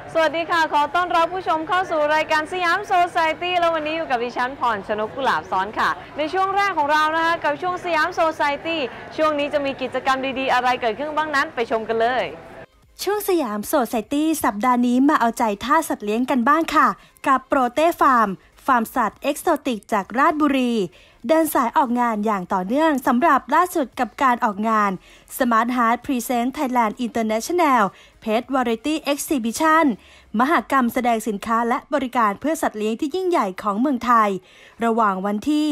สวัสดีค่ะขอต้อนรับผู้ชมเข้าสู่รายการสยามโซไซตี้แล้ววันนี้อยู่กับดิฉันพรชนกกุหลาบซ้อนค่ะในช่วงแรกของเรานะคะกับช่วงสยามโซไซตี้ช่วงนี้จะมีกิจกรรมดีๆอะไรเกิดขึ้นบ้างนั้นไปชมกันเลยช่วงสยามโซไซตี้สัปดาห์นี้มาเอาใจท่าสัตว์เลี้ยงกันบ้างค่ะกับโปรเต้ฟาร์มสัตว์เอ็กโซติกจากราชบุรีเดินสายออกงานอย่างต่อเนื่องสำหรับล่าสุดกับการออกงาน Smart Heart Present Thailand International Pet Variety Exhibition มหกรรมแสดงสินค้าและบริการเพื่อสัตว์เลี้ยงที่ยิ่งใหญ่ของเมืองไทยระหว่างวันที่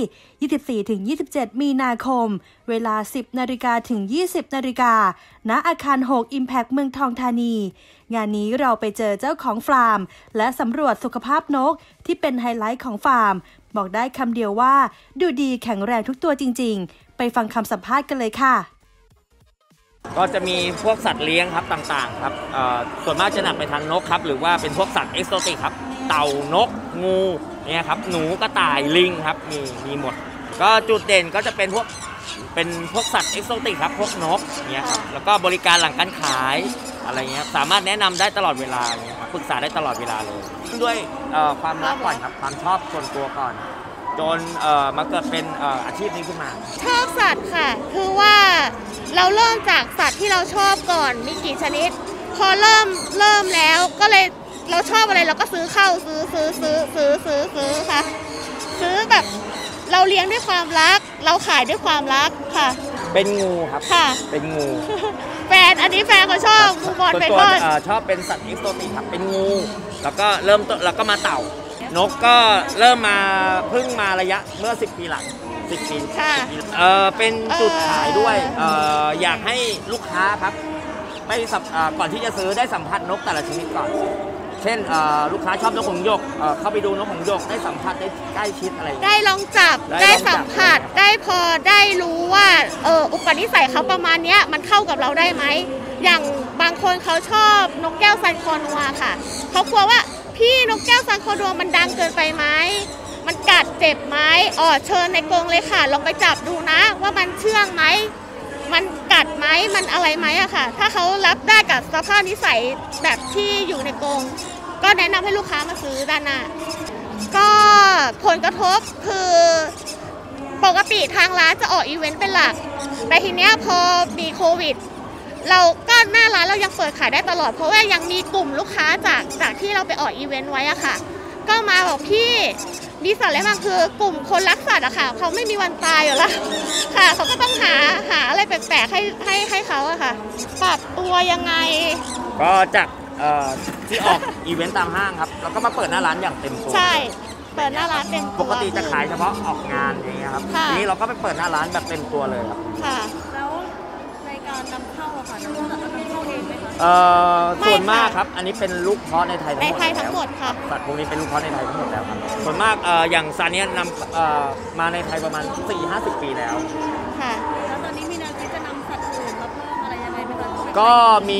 24-27 มีนาคมเวลา 10 นาฬิกาถึง 20 นาฬิกาณอาคาร 6 Impact เมืองทองธานีงานนี้เราไปเจอเจ้าของฟาร์มและสำรวจสุขภาพนกที่เป็นไฮไลท์ของฟาร์มบอกได้คำเดียวว่าดูดีแข็งแรงทุกตัวจริงๆไปฟังคำสัมภาษณ์กันเลยค่ะก็จะมีพวกสัตว์เลี้ยงครับต่างๆครับส่วนมากจะหนักไปทางนกครับหรือว่าเป็นพวกสัตว์เอ็กโซติกครับเต่านกงูเนี่ยครับหนูกระต่ายลิงครับมีหมดก็จุดเด่นก็จะเป็นพวกสัตว์เอ็กโซติกครับพวกนกเนี่ยครับแล้วก็บริการหลังการขายอะไรเงี้ยสามารถแนะนำได้ตลอดเวลาเนี่ยครับปรึกษาได้ตลอดเวลาเลยด้วยความรักก่อนครับความชอบส่วนตัวก่อนจนมาเกิดเป็นอาชีพนี้ขึ้นมาชอบสัตว์ค่ะคือว่าเราเริ่มจากสัตว์ที่เราชอบก่อนมีกี่ชนิดพอเริ่มแล้วก็เลยเราชอบอะไรเราก็ซื้อเข้าซื้อค่ะซื้อแบบเราเลี้ยงด้วยความรักเราขายด้วยความรักค่ะเป็นงูครับค่ะเป็นงูแฟนอันนี้แฟนเขาชอบงูบอลเป็นก้อนชอบเป็นสัตว์เอ็กโซติกครับเป็นงูแล้วก็มาเต่านกก็เริ่มมาเพิ่งมาระยะเมื่อ10 ปีหลัง10 ปีเป็นจุดขายด้วยอยากให้ลูกค้าครับก่อนที่จะซื้อได้สัมผัสนกแต่ละชนิดก่อนเช่นลูกค้าชอบนกหงส์หยกเข้าไปดูนกหงส์หยกได้สัมผัสได้ใกล้ชิดอะไรได้ลองจับได้สัมผัสได้พอได้รู้ว่าอุปนิสัยเขาประมาณนี้มันเข้ากับเราได้ไหมอย่างบางคนเขาชอบนกแก้วซันคอนัวค่ะเขากลัวว่าพี่นกแก้วซันคอนัวมันดังเกินไปไหมมันกัดเจ็บไหมเชิญในกรงเลยค่ะลองไปจับดูนะว่ามันเชื่องไหมมันกัดไหมมันอะไรไหมอะค่ะถ้าเขารับได้กับสภาพนิสัยแบบที่อยู่ในกรงก็แนะนำให้ลูกค้ามาซื้อด้านหน้าก็ผลกระทบคือปกติทางร้านจะออกอีเวนต์เป็นหลักแต่ทีเนี้ยพอมีโควิดเราก็หน้าร้านเรายังเปิดขายได้ตลอดเพราะว่ายังมีกลุ่มลูกค้าจากที่เราไปออกอีเวนต์ไว้อะค่ะก็มาบอกพี่ดีสัตว์อะไรบ้างคือกลุ่มคนรักสัตว์อะค่ะเขาไม่มีวันตายอยู่แล้วค่ะเขาก็ต้องหาอะไรแปลกๆให้เขาอะค่ะปรับตัวยังไงก็จากที่ออกอีเวนต์ตามห้างครับแล้วก็มาเปิดหน้าร้านอย่างเต็มตัวใช่เปิดหน้าร้านเต็มตัวปกติจะขายเฉพาะออกงานอย่างเงี้ยครับทีนี้เราก็ไปเปิดหน้าร้านแบบเต็มตัวเลยครับค่ะแล้วในการนำเข้าค่ะนำเข้าเองไหมคะส่วนมากครับอันนี้เป็นลูกเพาะในไทยทั้งหมดค่ะสัตว์พวกนี้เป็นลูกเพาะในไทยทั้งหมดแล้วครับส่วนมากอย่างซาเนียนำมาในไทยประมาณ 4-50 ปีแล้วค่ะแล้วตอนนี้มีแนวคิดจะนำสัตว์อื่นมาเพิ่มอะไรยังไงไหมคะก็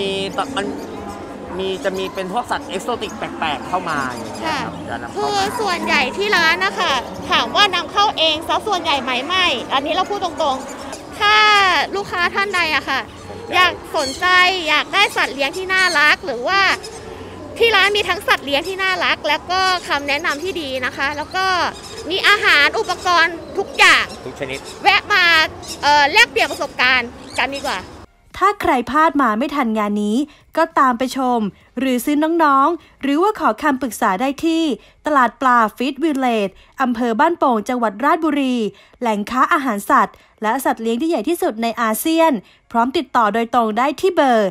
จะมีเป็นพวกสัตว์เอ็กโซติกแปลกๆเข้ามาค่ะคือส่วนใหญ่ที่ร้านนะคะถามว่านำเข้าเองซะส่วนใหญ่ไหมไม่อันนี้เราพูดตรงๆถ้าลูกค้าท่านใดอะค่ะอยากสนใจอยากได้สัตว์เลี้ยงที่น่ารักหรือว่าที่ร้านมีทั้งสัตว์เลี้ยงที่น่ารักแล้วก็คำแนะนำที่ดีนะคะแล้วก็มีอาหารอุปกรณ์ทุกอย่างทุกชนิดแวะมาแลกเปลี่ยนประสบการณ์กันดีกว่าถ้าใครพลาดมาไม่ทันงานนี้ก็ตามไปชมหรือซื้อน้องๆหรือว่าขอคำปรึกษาได้ที่ตลาดปลาฟิตวิลเลจอำเภอบ้านโป่งจังหวัดราชบุรีแหล่งค้าอาหารสัตว์และสัตว์เลี้ยงที่ใหญ่ที่สุดในอาเซียนพร้อมติดต่อโดยตรงได้ที่เบอร์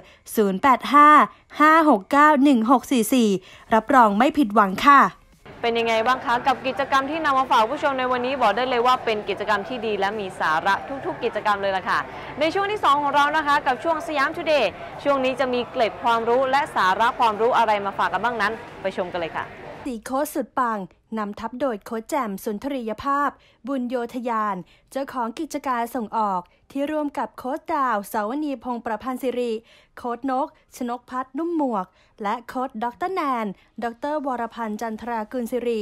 0855691644 รับรองไม่ผิดหวังค่ะเป็นยังไงบ้างคะกับกิจกรรมที่นำมาฝากผู้ชมในวันนี้บอกได้เลยว่าเป็นกิจกรรมที่ดีและมีสาระทุกๆกิจกรรมเลยล่ะค่ะในช่วงที่2ของเรานะคะกับช่วงสยามทูเดย์ช่วงนี้จะมีเกร็ดความรู้และสาระความรู้อะไรมาฝากกันบ้างนั้นไปชมกันเลยค่ะ 4โค้ชสุดปังนำทัพโดยโค้ชแจ่มสุนทรียภาพบุญโยธยานเจ้าของกิจการส่งออกที่ร่วมกับโค้ชดาวสาวนีพงษ์ประพันธ์สิริโค้ชนกชนกพัฒน์นุ่มหมวกและโค้ชดร.แนนดร.วรพันธ์จันทรากุลสิริ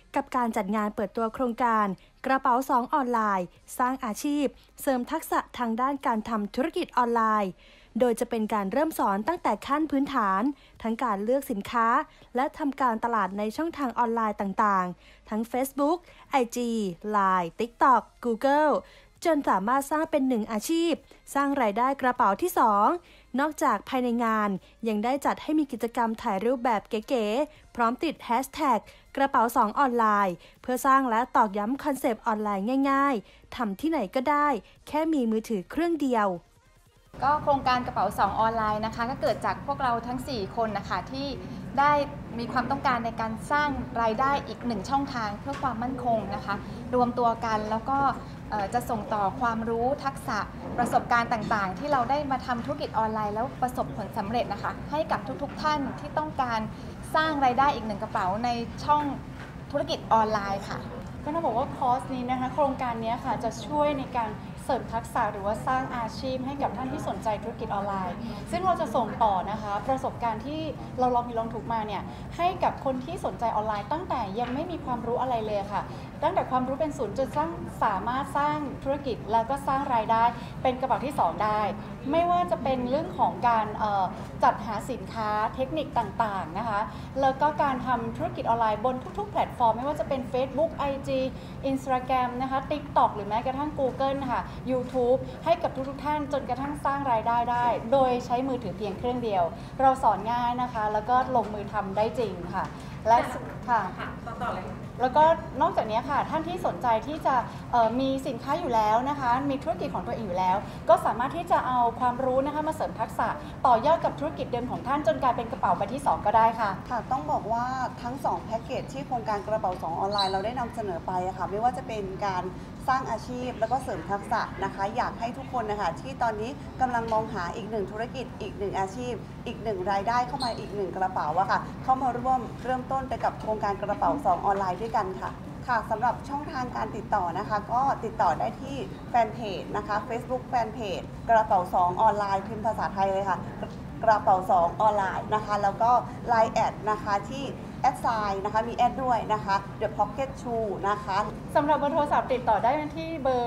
กับการจัดงานเปิดตัวโครงการกระเป๋า2ออนไลน์สร้างอาชีพเสริมทักษะทางด้านการทำธุรกิจออนไลน์โดยจะเป็นการเริ่มสอนตั้งแต่ขั้นพื้นฐานทั้งการเลือกสินค้าและทำการตลาดในช่องทางออนไลน์ต่างๆทั้ง Facebook, IG, Line, TikTok, Google จนสามารถสร้างเป็น1อาชีพสร้างรายได้กระเป๋าที่2นอกจากภายในงานยังได้จัดให้มีกิจกรรมถ่ายรูปแบบเก๋ๆพร้อมติดแฮชแท็กกระเป๋า2ออนไลน์เพื่อสร้างและตอกย้ำคอนเซปต์ออนไลน์ง่ายๆทำที่ไหนก็ได้แค่มีมือถือเครื่องเดียวก็โครงการกระเป๋า2ออนไลน์นะคะก็เกิดจากพวกเราทั้ง4คนนะคะที่ได้มีความต้องการในการสร้างรายได้อีก1ช่องทางเพื่อความมั่นคงนะคะรวมตัวกันแล้วก็จะส่งต่อความรู้ทักษะประสบการณ์ต่างๆที่เราได้มาทำธุรกิจออนไลน์แล้วประสบผลสำเร็จนะคะให้กับทุกๆท่านที่ต้องการสร้างรายได้อีก1กระเป๋าในช่องธุรกิจออนไลน์ค่ะก็ต้องบอกว่าคอร์สนี้นะคะโครงการนี้ค่ะจะช่วยในการเสริมทักษะหรือว่าสร้างอาชีพให้กับท่านที่สนใจธุรกิจออนไลน์ซึ่งเราจะส่งต่อนะคะประสบการณ์ที่เราลองผิดลองถูกมาเนี่ยให้กับคนที่สนใจออนไลน์ตั้งแต่ยังไม่มีความรู้อะไรเลยค่ะตั้งแต่ความรู้เป็นศูนย์จนสามารถสร้างธุรกิจแล้วก็สร้างรายได้เป็นกระเป๋าที่2ได้ไม่ว่าจะเป็นเรื่องของการจัดหาสินค้าเทคนิคต่างๆนะคะแล้วก็การทำธุรกิจออนไลน์บนทุกๆแพลตฟอร์มไม่ว่าจะเป็น Facebook, IG, Instagram นะคะ TikTok หรือแม้กระทั่ง Google ค่ะ YouTube ให้กับทุกๆท่านจนกระทั่งสร้างรายได้ได้โดยใช้มือถือเพียงเครื่องเดียวเราสอนง่ายนะคะแล้วก็ลงมือทำได้จริงค่ะและค่ะต่อเลยแล้วก็นอกจากนี้ค่ะท่านที่สนใจที่จะมีสินค้าอยู่แล้วนะคะมีธุรกิจของตัวเองอยู่แล้วก็สามารถที่จะเอาความรู้นะคะมาเสริมทักษะต่อยอดกับธุรกิจเดิมของท่านจนกลายเป็นกระเป๋าใบที่2ก็ได้ค่ะค่ะต้องบอกว่าทั้ง2แพ็กเกจที่โครงการกระเป๋า2ออนไลน์เราได้นำเสนอไปค่ะไม่ว่าจะเป็นการสร้างอาชีพแล้วก็เสริมทักษะนะคะอยากให้ทุกคนนะคะที่ตอนนี้กำลังมองหาอีก1ธุรกิจอีก1อาชีพอีก1รายได้เข้ามาอีก1กระเป๋าอะค่ะเข้ามาร่วมเริ่มต้นไปกับโครงการกระเป๋า2ออนไลน์ด้วยกันค่ะสำหรับช่องทางการติดต่อนะคะก็ติดต่อได้ที่แฟนเพจนะคะ Facebook แฟนเพจกระเป๋า2ออนไลน์พิมพ์ภาษาไทยเลยค่ะกระเป๋า2ออนไลน์นะคะแล้วก็ Line แอดนะคะที่แอดไซน์นะคะมีแอดด้วยนะคะ The Pocket Shoe นะคะสำหรับเบอร์โทรศัพท์ติดต่อได้ที่เบอร์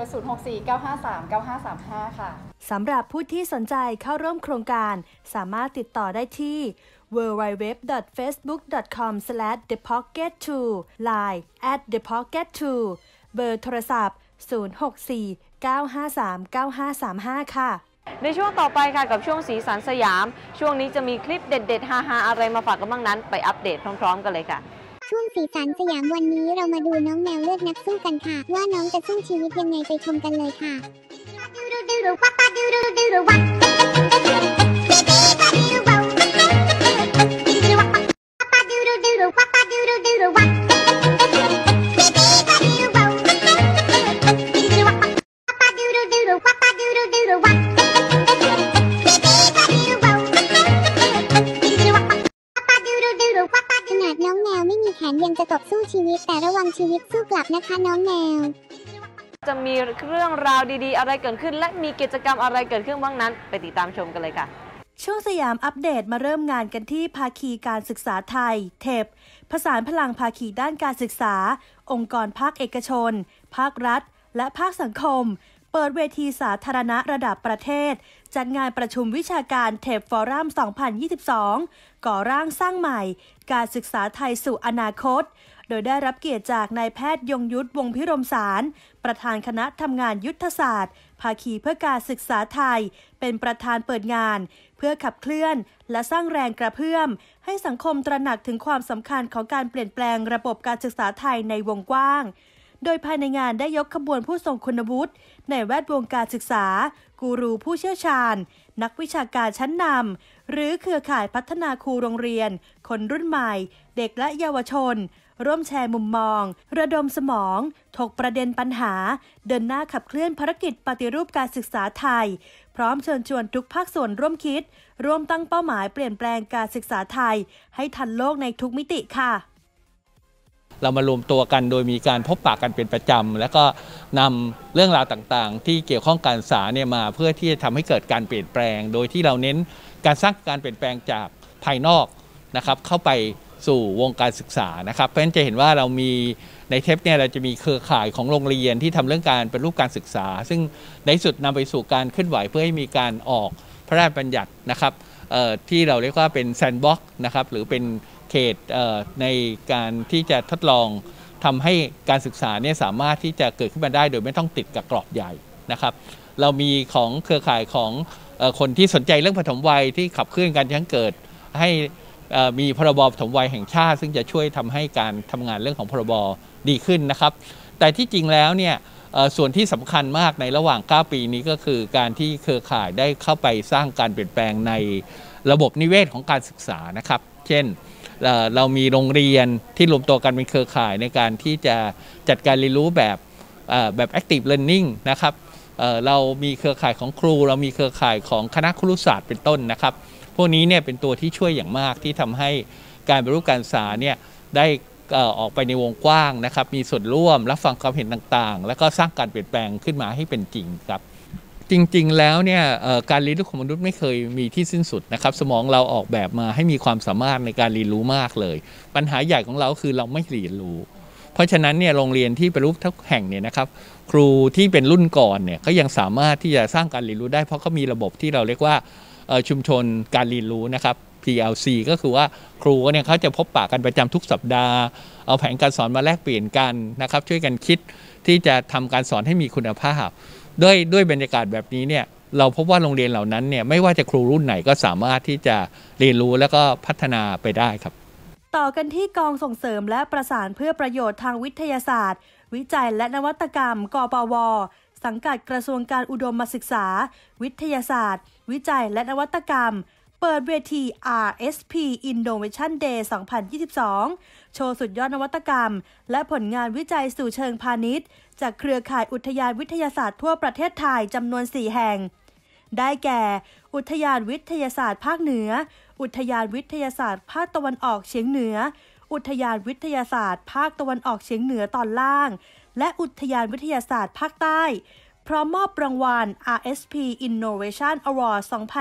0649539535 ค่ะสำหรับผู้ที่สนใจเข้าร่วมโครงการสามารถติดต่อได้ที่ www.facebook.com/thepocket2 Line @thepocket2 เบอร์โทรศัพท์ 0649539535 ค่ะในช่วงต่อไปค่ะกับช่วงสีสันสยามช่วงนี้จะมีคลิปเด็ดๆฮาๆอะไรมาฝากกันบ้างนั้นไปอัปเดตพร้อมๆกันเลยค่ะช่วงสีสันสยามวันนี้เรามาดูน้องแมวเลือดนักสู้กันค่ะว่าน้องจะสู้ชีวิตยังไงไปชมกันเลยค่ะยังจะตบสู้ชีวิตแต่ระวังชีวิตสู้กลับนะคะน้องแมวจะมีเรื่องราวดีๆอะไรเกิดขึ้นและมีกิจกรรมอะไรเกิดขึ้นบ้างนั้นไปติดตามชมกันเลยค่ะช่วงสยามอัปเดตมาเริ่มงานกันที่ภาคีการศึกษาไทยเทปผสานพลังภาคีด้านการศึกษาองค์กรภาคเอกชนภาครัฐและภาคสังคมเปิดเวทีสาธารณะระดับประเทศจัดงานประชุมวิชาการเทปฟอรัม 2022 ก่อร่างสร้างใหม่การศึกษาไทยสู่อนาคตโดยได้รับเกียรติจากนายแพทย์ยงยุทธวงศ์พิรมสารประธานคณะทำงานยุทธศาสตร์ภาคีเพื่อการศึกษาไทยเป็นประธานเปิดงานเพื่อขับเคลื่อนและสร้างแรงกระเพื่อมให้สังคมตระหนักถึงความสำคัญของการเปลี่ยนแปลงระบบการศึกษาไทยในวงกว้างโดยภายในงานได้ยกขบวนผู้ทรงคุณวุฒิในแวดวงการศึกษากูรูผู้เชี่ยวชาญนักวิชาการชั้นนำหรือเครือข่ายพัฒนาครูโรงเรียนคนรุ่นใหม่เด็กและเยาวชนร่วมแชร์มุมมองระดมสมองถกประเด็นปัญหาเดินหน้าขับเคลื่อนภารกิจปฏิรูปการศึกษาไทยพร้อมเชิญชวนทุกภาคส่วนร่วมคิดร่วมตั้งเป้าหมายเปลี่ยนแปลงการศึกษาไทยให้ทันโลกในทุกมิติค่ะเรามารวมตัวกันโดยมีการพบปะกันเป็นประจำแล้วก็นำเรื่องราวต่างๆที่เกี่ยวข้องการศึกษาเนี่ยมาเพื่อที่จะทำให้เกิดการเปลี่ยนแปลงโดยที่เราเน้นการสร้างการเปลี่ยนแปลงจากภายนอกนะครับเข้าไปสู่วงการศึกษานะครับเพราะฉะนั้นจะเห็นว่าเรามีในเทปเนี่ยเราจะมีเครือข่ายของโรงเรียนที่ทำเรื่องการเป็นรูปการศึกษาซึ่งในสุดนำไปสู่การเคลื่อนไหวเพื่อให้มีการออกพระราชบัญญัตินะครับที่เราเรียกว่าเป็นแซนด์บ็อกซ์นะครับหรือเป็นเขตในการที่จะทดลองทำให้การศึกษาเนี่ยสามารถที่จะเกิดขึ้นมาได้โดยไม่ต้องติดกับกรอบใหญ่นะครับเรามีของเครือข่ายของคนที่สนใจเรื่องปฐมวัยที่ขับเคลื่อนการยังเกิดให้มีพรบปฐมวัยแห่งชาติซึ่งจะช่วยทำให้การทำงานเรื่องของพรบดีขึ้นนะครับแต่ที่จริงแล้วเนี่ยส่วนที่สำคัญมากในระหว่าง9ปีนี้ก็คือการที่เครือข่ายได้เข้าไปสร้างการเปลี่ยนแปลงในระบบนิเวศของการศึกษานะครับเช่นเรามีโรงเรียนที่รวมตัวกันเป็นเครือข่ายในการที่จะจัดการเรียนรู้แบบactive learning นะครับเรามีเครือข่ายของครูเรามีเครือข่ายของคณะครุศาสตร์เป็นต้นนะครับพวกนี้เนี่ยเป็นตัวที่ช่วยอย่างมากที่ทำให้การปฏิรูปการศึกษาเนี่ยได้ออกไปในวงกว้างนะครับมีส่วนร่วมรับฟังความเห็นต่างๆแล้วก็สร้างการเปลี่ยนแปลงขึ้นมาให้เป็นจริงครับจริงๆแล้วเนี่ยการเรียนรู้ของมนุษย์ไม่เคยมีที่สิ้นสุดนะครับสมองเราออกแบบมาให้มีความสามารถในการเรียนรู้มากเลยปัญหาใหญ่ของเราคือเราไม่เรียนรู้เพราะฉะนั้นเนี่ยโรงเรียนที่เป็นรูปทุกแห่งเนี่ยนะครับครูที่เป็นรุ่นก่อนเนี่ยก็ยังสามารถที่จะสร้างการเรียนรู้ได้เพราะเขามีระบบที่เราเรียกว่าชุมชนการเรียนรู้นะครับ PLC ก็คือว่าครูเนี่ยเขาจะพบปะกันประจำทุกสัปดาห์เอาแผนการสอนมาแลกเปลี่ยนกันนะครับช่วยกันคิดที่จะทำการสอนให้มีคุณภาพด้วยบรรยากาศแบบนี้เนี่ยเราพบว่าโรงเรียนเหล่านั้นเนี่ยไม่ว่าจะครูรุ่นไหนก็สามารถที่จะเรียนรู้แล้วก็พัฒนาไปได้ครับต่อกันที่กองส่งเสริมและประสานเพื่อประโยชน์ทางวิทยาศาสตร์วิจัยและนวัตกรรมกปว.สังกัดกระทรวงการอุดมศึกษาวิทยาศาสตร์วิจัยและนวัตกรรมเปิดเวที RSP Innovation Day 2022 โชว์สุดยอดนวัตกรรมและผลงานวิจัยสู่เชิงพาณิชย์จากเครือข่ายอุทยานวิทยาศาสตร์ทั่วประเทศไทยจำนวน 4 แห่งได้แก่อุทยานวิทยาศาสตร์ภาคเหนืออุทยานวิทยาศาสตร์ภาคตะวันออกเฉียงเหนืออุทยานวิทยาศาสตร์ภาคตะวันออกเฉียงเหนือตอนล่างและอุทยานวิทยาศาสตร์ภาคใต้พร้อมมอบรางวัล RSP Innovation Award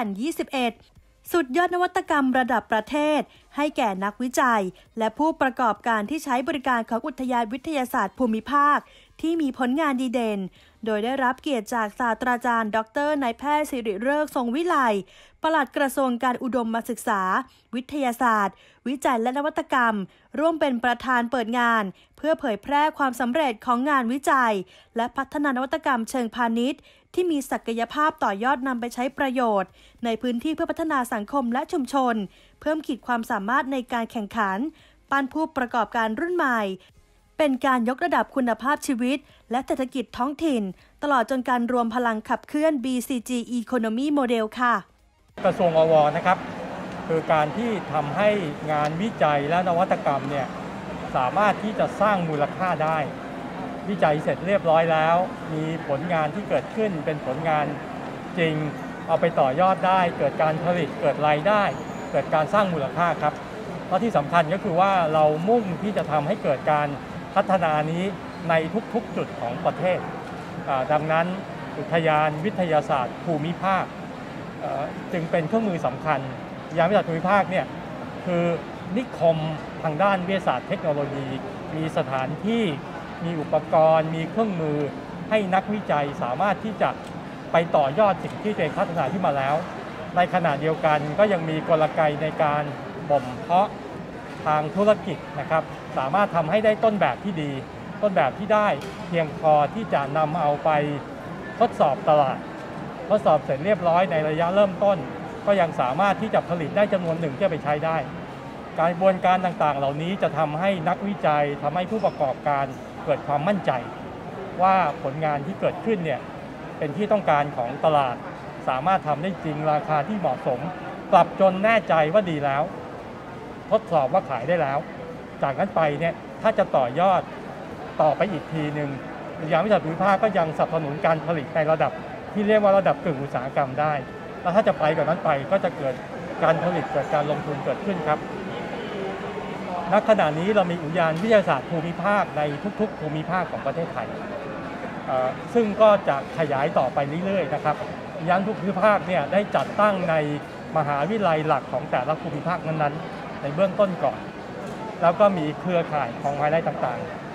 2021 สุดยอดนวัตกรรมระดับประเทศให้แก่นักวิจัยและผู้ประกอบการที่ใช้บริการของอุทยานวิทยาศาสตร์ภูมิภาคที่มีผลงานดีเด่นโดยได้รับเกียรติจากศาสตราจารย์ดร.นายแพทย์สิริฤกษ์ทรงวิไลปลัดกระทรวงการอุดมศึกษาวิทยาศาสตร์วิจัยและนวัตกรรมร่วมเป็นประธานเปิดงานเพื่อเผยแพร่ความสำเร็จของงานวิจัยและพัฒนานวัตกรรมเชิงพาณิชย์ที่มีศักยภาพต่อยอดนำไปใช้ประโยชน์ในพื้นที่เพื่อพัฒนาสังคมและชุมชนเพิ่มขีดความสามารถในการแข่งขันปั้นผู้ประกอบการรุ่นใหม่เป็นการยกระดับคุณภาพชีวิตและเศรษฐกิจท้องถิ่นตลอดจนการรวมพลังขับเคลื่อน BCG Economy Model ค่ะกระทรวงอว.นะครับคือการที่ทำให้งานวิจัยและนวัตกรรมเนี่ยสามารถที่จะสร้างมูลค่าได้วิจัยเสร็จเรียบร้อยแล้วมีผลงานที่เกิดขึ้นเป็นผลงานจริงเอาไปต่อยอดได้เกิดการผลิตเกิดรายได้เกิดการสร้างมูลค่าครับเพราะที่สำคัญก็คือว่าเรามุ่งที่จะทำให้เกิดการพัฒนานี้ในทุกๆจุดของประเทศดังนั้นอุทยานวิทยาศาสตร์ภูมิภาคจึงเป็นเครื่องมือสำคัญอุทยานวิทยาศาสตร์ภูมิภาคเนี่ยคือนิคมทางด้านวิทยาศาสตร์เทคโนโลยีมีสถานที่มีอุปกรณ์มีเครื่องมือให้นักวิจัยสามารถที่จะไปต่อยอดสิ่งที่ตัวเองพัฒนาขึ้นมาแล้วในขณะเดียวกันก็ยังมีกลไกในการบ่มเพาะทางธุรกิจนะครับสามารถทำให้ได้ต้นแบบที่ดีต้นแบบที่ได้เพียงพอที่จะนำเอาไปทดสอบตลาดทดสอบเสร็จเรียบร้อยในระยะเริ่มต้นก็ยังสามารถที่จะผลิตได้จำนวนหนึ่งที่จะไปใช้ได้การกระบวนการต่างๆเหล่านี้จะทำให้นักวิจัยทำให้ผู้ประกอบการเกิดความมั่นใจว่าผลงานที่เกิดขึ้นเนี่ยเป็นที่ต้องการของตลาดสามารถทำได้จริงราคาที่เหมาะสมปรับจนแน่ใจว่าดีแล้วทดสอบว่าขายได้แล้วจากนั้นไปเนี่ยถ้าจะต่อยอดต่อไปอีกทีหนึ่งอุทยานวิทยาศาสตร์ภูมิภาคก็ยังสนับสนุนการผลิตในระดับที่เรียกว่าระดับกึ่งอุตสาหกรรมได้แล้วถ้าจะไปกว่านั้นไปก็จะเกิดการผลิตเกิดการลงทุนเกิดขึ้นครับณขณะนี้เรามีอุทยานวิทยาศาสตร์ภูมิภาคในทุกๆภูมิภาคของประเทศไทยซึ่งก็จะขยายต่อไปเรื่อยๆนะครับอุทยานทุกภูมิภาคเนี่ยได้จัดตั้งในมหาวิทยาลัยหลักของแต่ละภูมิภาคนั้นๆในเบื้องต้นก่อนแล้วก็มีเครือข่ายของมหาวิทยาลัยต่างๆ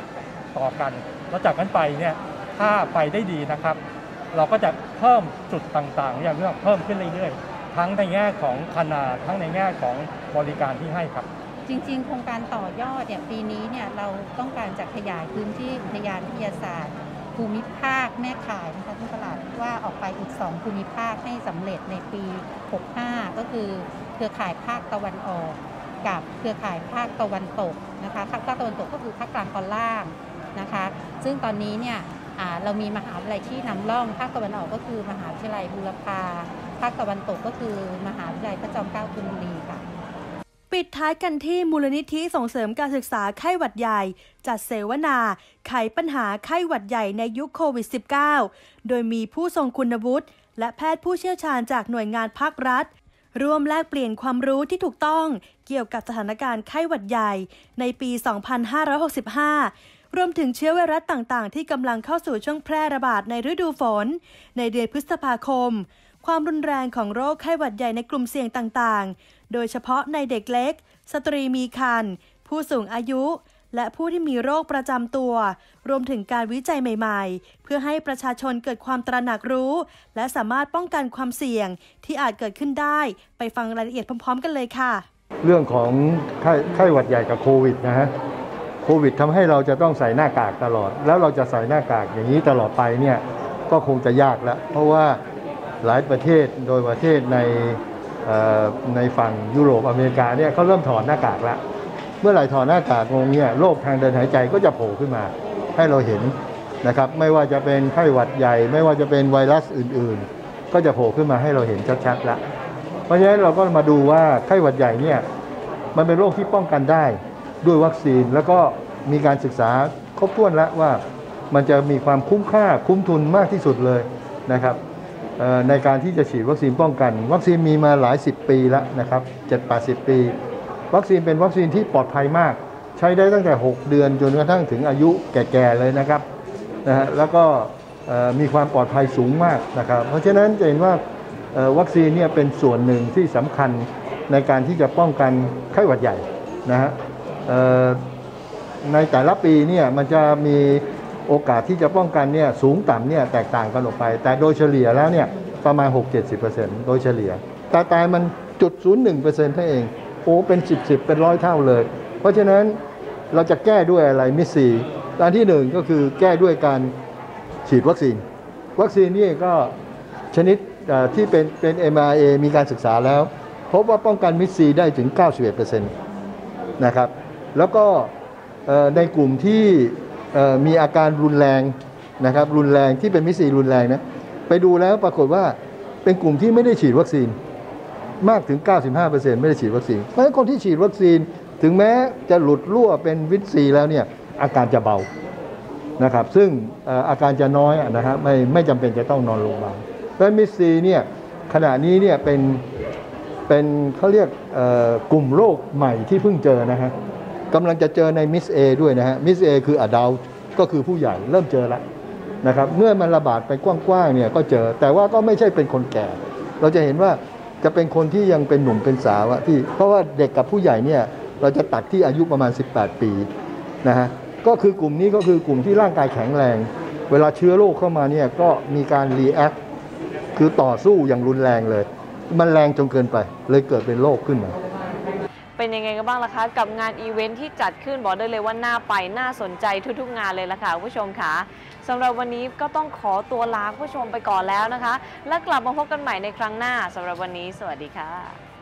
ต่อกันแล้วจากนั้นไปเนี่ยถ้าไปได้ดีนะครับเราก็จะเพิ่มจุดต่างๆอย่างนี้เพิ่มขึ้นเรื่อยๆทั้งในแง่ของขนาดทั้งในแง่ของบริการที่ให้ครับจริงๆโครงการต่อยอดเนี่ยปีนี้เนี่ยเราต้องการจะขยายพื้นที่อุทยานวิทยาศาสตร์ภูมิภาคแม่ข่ายนะคะที่ตลาดว่าออกไปอีก2ภูมิภาคให้สำเร็จในปี 65 ก็คือเครือข่ายภาคตะวันออกกับเครือข่ายภาคตะวันตกนะคะภาคตะวันตกก็คือภาคกลางตอนล่างนะคะซึ่งตอนนี้เนี่ยเรามีมหาวิทยาลัยที่นำร่องภาคตะวันออกก็คือมหาวิทยาลัยบูรพาภาคตะวันตกก็คือมหาวิทยาลัยพระจอมเกล้าธนบุรีค่ะปิดท้ายกันที่มูลนิธิส่งเสริมการศึกษาไข้หวัดใหญ่จัดเสวนาไขปัญหาไข้หวัดใหญ่ในยุคโควิด -19 โดยมีผู้ทรงคุณวุฒิและแพทย์ผู้เชี่ยวชาญจากหน่วยงานภาครัฐร่วมแลกเปลี่ยนความรู้ที่ถูกต้องเกี่ยวกับสถานการณ์ไข้หวัดใหญ่ในปี 2565 รวมถึงเชื้อไวรัสต่างๆที่กำลังเข้าสู่ช่วงแพร่ระบาดในฤดูฝนในเดือนพฤษภาคมความรุนแรงของโรคไข้หวัดใหญ่ในกลุ่มเสี่ยงต่างๆโดยเฉพาะในเด็กเล็กสตรีมีครรภ์ผู้สูงอายุและผู้ที่มีโรคประจำตัวรวมถึงการวิจัยใหม่ๆเพื่อให้ประชาชนเกิดความตระหนักรู้และสามารถป้องกันความเสี่ยงที่อาจเกิดขึ้นได้ไปฟังรายละเอียดพร้อมๆกันเลยค่ะเรื่องของไข้หวัดใหญ่กับโควิดนะฮะโควิดทำให้เราจะต้องใส่หน้ากากตลอดแล้วเราจะใส่หน้ากากอย่างนี้ตลอดไปเนี่ยก็คงจะยากแล้วเพราะว่าหลายประเทศโดยประเทศในฝั่งยุโรปอเมริกาเนี่ยเขาเริ่มถอดหน้ากากแล้วเมื่อไหร่ถอดหน้ากากลงเนี่ยโรคทางเดินหายใจก็จะโผล่ขึ้นมาให้เราเห็นนะครับไม่ว่าจะเป็นไข้หวัดใหญ่ไม่ว่าจะเป็นไวรัสอื่นๆก็จะโผล่ขึ้นมาให้เราเห็นชัดๆแล้วเพราะฉะนั้นเราก็มาดูว่าไข้หวัดใหญ่เนี่ยมันเป็นโรคที่ป้องกันได้ด้วยวัคซีนแล้วก็มีการศึกษาครบถ้วนแล้วว่ามันจะมีความคุ้มค่าคุ้มทุนมากที่สุดเลยนะครับในการที่จะฉีดวัคซีนป้องกันวัคซีนมีมาหลาย10 ปีแล้วนะครับ70-80 ปีวัคซีนเป็นวัคซีนที่ปลอดภัยมากใช้ได้ตั้งแต่6 เดือนจนกระทั่งถึงอายุแก่ๆเลยนะครับแล้วก็มีความปลอดภัยสูงมากนะครับเพราะฉะนั้นจะเห็นว่าวัคซีนเนี่ยเป็นส่วนหนึ่งที่สำคัญในการที่จะป้องกันไข้หวัดใหญ่นะฮะในแต่ละปีเนี่ยมันจะมีโอกาสที่จะป้องกันเนี่ยสูงต่ำเนี่ยแตกต่างกันออกไปแต่โดยเฉลี่ยแล้วเนี่ยประมาณ 6-70% โดยเฉลี่ยแต่ตายมัน0.01%เท่าเองโอ้เป็น10เป็น100 เท่าเลยเพราะฉะนั้นเราจะแก้ด้วยอะไรมิสซีอันที่1ก็คือแก้ด้วยการฉีดวัคซีนนี่ก็ชนิดที่เป็น mRNA มีการศึกษาแล้วพบว่าป้องกันมิสซีได้ถึง 91% นะครับแล้วก็ในกลุ่มที่มีอาการรุนแรงนะครับรุนแรงที่เป็นมิสซีรุนแรงนะไปดูแล้วปรากฏว่าเป็นกลุ่มที่ไม่ได้ฉีดวัคซีนมากถึง 95% ไม่ได้ฉีดวัคซีนเพราะฉะนั้นคนที่ฉีดวัคซีนถึงแม้จะหลุดรั่วเป็นวิตซีแล้วเนี่ยอาการจะเบานะครับซึ่งอาการจะน้อยนะฮะไม่จำเป็นจะต้องนอนโรงพยาบาลเพราะมิสซีเนี่ยขณะนี้เนี่ยเป็นเขาเรียกกลุ่มโรคใหม่ที่เพิ่งเจอนะฮะกำลังจะเจอในมิสเอด้วยนะฮะมิสเอคืออดัลต์ก็คือผู้ใหญ่เริ่มเจอแล้วนะครับเมื่อมันระบาดไปกว้างๆเนี่ยก็เจอแต่ว่าก็ไม่ใช่เป็นคนแก่เราจะเห็นว่าจะเป็นคนที่ยังเป็นหนุ่มเป็นสาวที่เพราะว่าเด็กกับผู้ใหญ่เนี่ยเราจะตัดที่อายุประมาณ18 ปีนะฮะก็คือกลุ่มนี้ก็คือกลุ่มที่ร่างกายแข็งแรงเวลาเชื้อโรคเข้ามาเนี่ยก็มีการรีแอคคือต่อสู้อย่างรุนแรงเลยมันแรงจนเกินไปเลยเกิดเป็นโรคขึ้นมาเป็นยังไงกันบ้างล่ะคะกับงานอีเวนท์ที่จัดขึ้นบอกได้เลยว่าน่าไปน่าสนใจทุกๆงานเลยล่ะค่ะผู้ชมค่ะสำหรับวันนี้ก็ต้องขอตัวลาผู้ชมไปก่อนแล้วนะคะและกลับมาพบกันใหม่ในครั้งหน้าสำหรับวันนี้สวัสดีค่ะ